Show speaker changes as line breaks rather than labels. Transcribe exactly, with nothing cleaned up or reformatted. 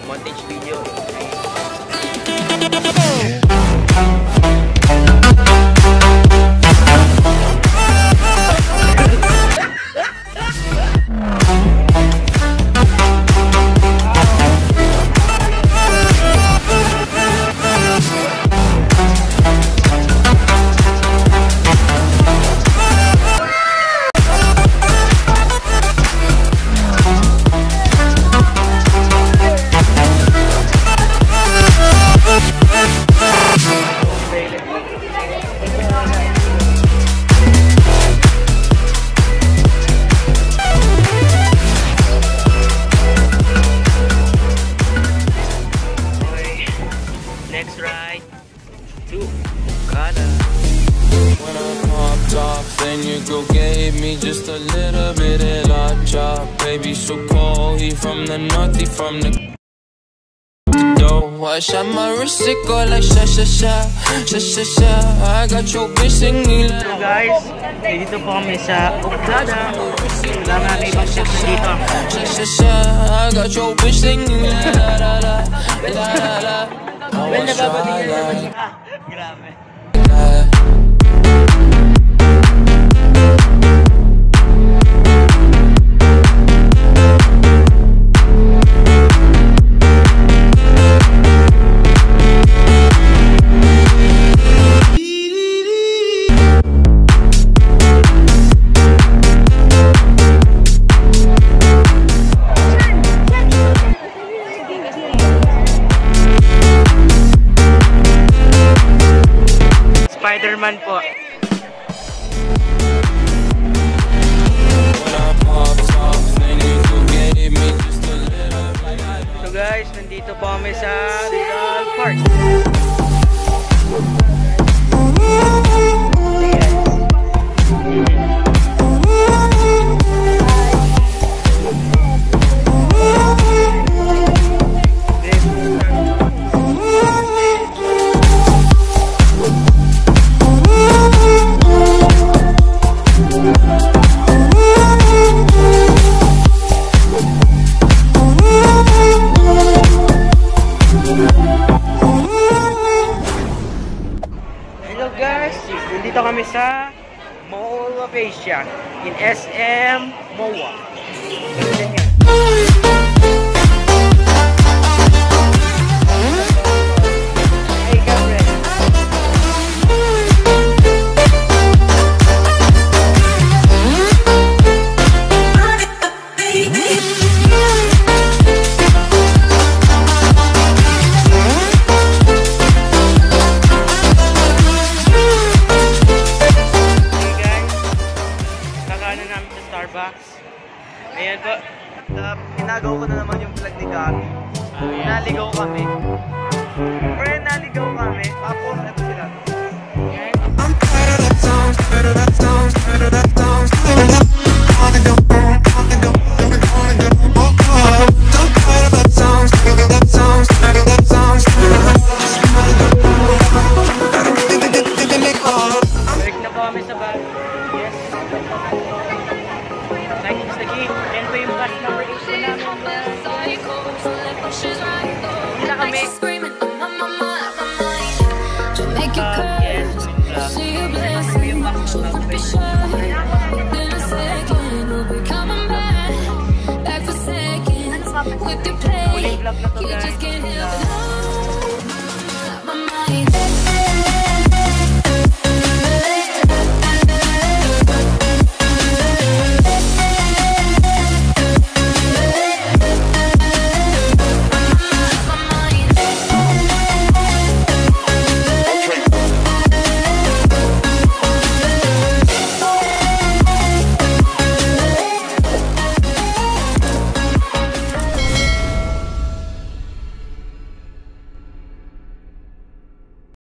montage video. Next ride to Okada.
When I popped off, then your girl gave me just a little bit of love chop. Baby, so cold, he from the north, he from the dough. I shot my wrist, it go like sha sha sha, sha sha sha. I got your bitch singing.
Hello guys, dito po kami sa Okada. Wala na may ibang shop na dito.
Sha sha sha, I got your bitch singing. La la la, la la la.
Well, nababatingin naman siya. Ah, grabe. Spider-Man po. So guys, nandito po kami sa Rizal Park. Hello guys, nandito kami sa Mall of Asia in S M M O A. Hey Gabriel. Starbucks. Ayan po. Uh, Pinagaw ko na naman yung vlog ni Gabi. Naligaw kami. Pre, naligaw kami. Tapos, ito sila. Okay? I'm tired of that song, tired of that song, tired of that song. Wanna go, wanna go, wanna go, wanna go. So tired of that song, tired of that song, tired of that song. Balik na po kami sa bag. Yes. Like it's the game, and pa yung bus number eight na namin. Hindi na kami. Uh, yes, uh, yung bus number